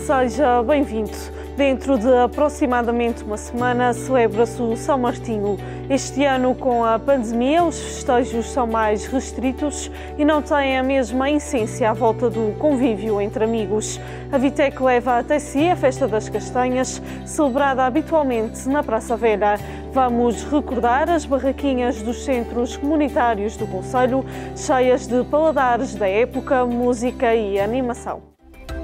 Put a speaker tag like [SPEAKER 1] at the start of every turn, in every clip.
[SPEAKER 1] Seja bem-vindo. Dentro de aproximadamente uma semana celebra-se o São Martinho. Este ano, com a pandemia, os festejos são mais restritos e não têm a mesma essência à volta do convívio entre amigos. A Vitec leva até si a Festa das Castanhas, celebrada habitualmente na Praça Velha. Vamos recordar as barraquinhas dos centros comunitários do concelho, cheias de paladares da época, música e animação.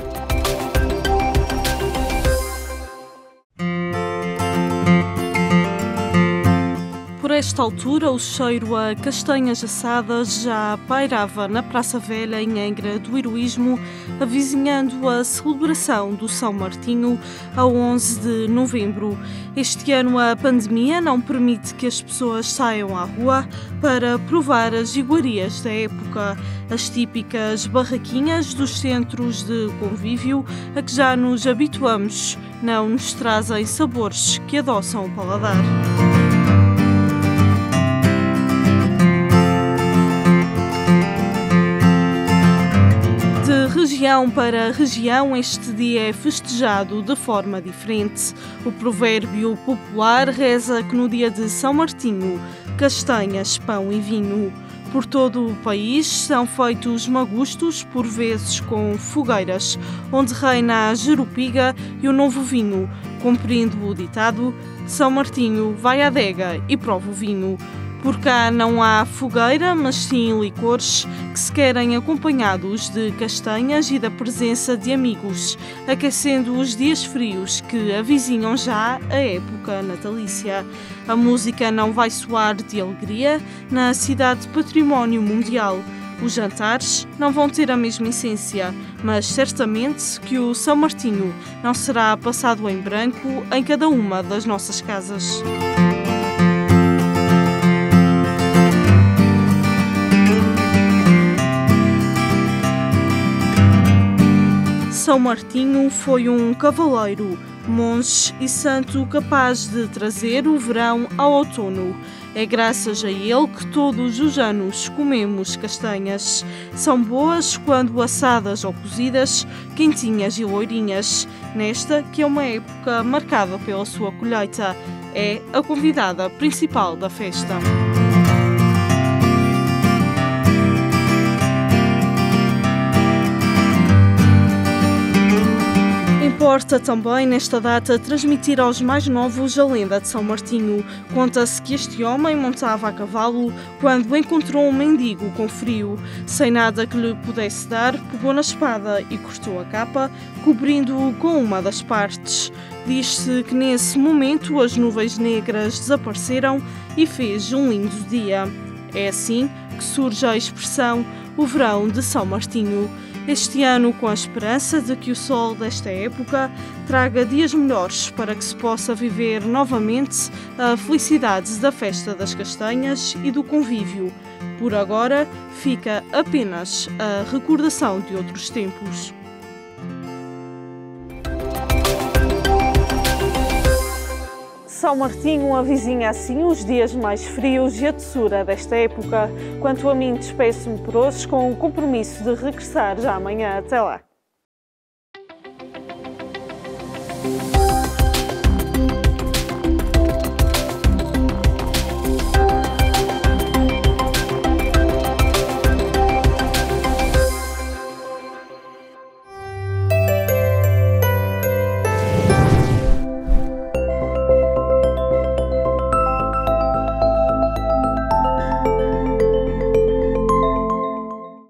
[SPEAKER 1] Por esta altura, o cheiro a castanhas assadas já pairava na Praça Velha, em Angra do Heroísmo, avizinhando a celebração do São Martinho a 11 de novembro. Este ano, a pandemia não permite que as pessoas saiam à rua para provar as iguarias da época. As típicas barraquinhas dos centros de convívio, a que já nos habituamos, não nos trazem sabores que adoçam o paladar. De região para região, este dia é festejado de forma diferente. O provérbio popular reza que no dia de São Martinho, castanhas, pão e vinho. Por todo o país são feitos magustos, por vezes com fogueiras, onde reina a jerupiga e o novo vinho, cumprindo o ditado: São Martinho vai à adega e prova o vinho. Por cá não há fogueira, mas sim licores, que se querem acompanhados de castanhas e da presença de amigos, aquecendo os dias frios que avizinham já a época natalícia. A música não vai soar de alegria na cidade património mundial. Os jantares não vão ter a mesma essência, mas certamente que o São Martinho não será passado em branco em cada uma das nossas casas. São Martinho foi um cavaleiro, monge e santo capaz de trazer o verão ao outono. É graças a ele que todos os anos comemos castanhas. São boas quando assadas ou cozidas, quentinhas e loirinhas. Nesta, que é uma época marcada pela sua colheita, é a convidada principal da festa. Importa também, nesta data, transmitir aos mais novos a lenda de São Martinho. Conta-se que este homem montava a cavalo quando encontrou um mendigo com frio. Sem nada que lhe pudesse dar, pegou na espada e cortou a capa, cobrindo-o com uma das partes. Diz-se que nesse momento as nuvens negras desapareceram e fez um lindo dia. É assim que surge a expressão o verão de São Martinho. Este ano, com a esperança de que o sol desta época traga dias melhores para que se possa viver novamente a felicidade da Festa das Castanhas e do convívio. Por agora, fica apenas a recordação de outros tempos. São Martinho avizinha assim os dias mais frios e a doçura desta época. Quanto a mim, despeço-me por hoje com o compromisso de regressar já amanhã. Até lá!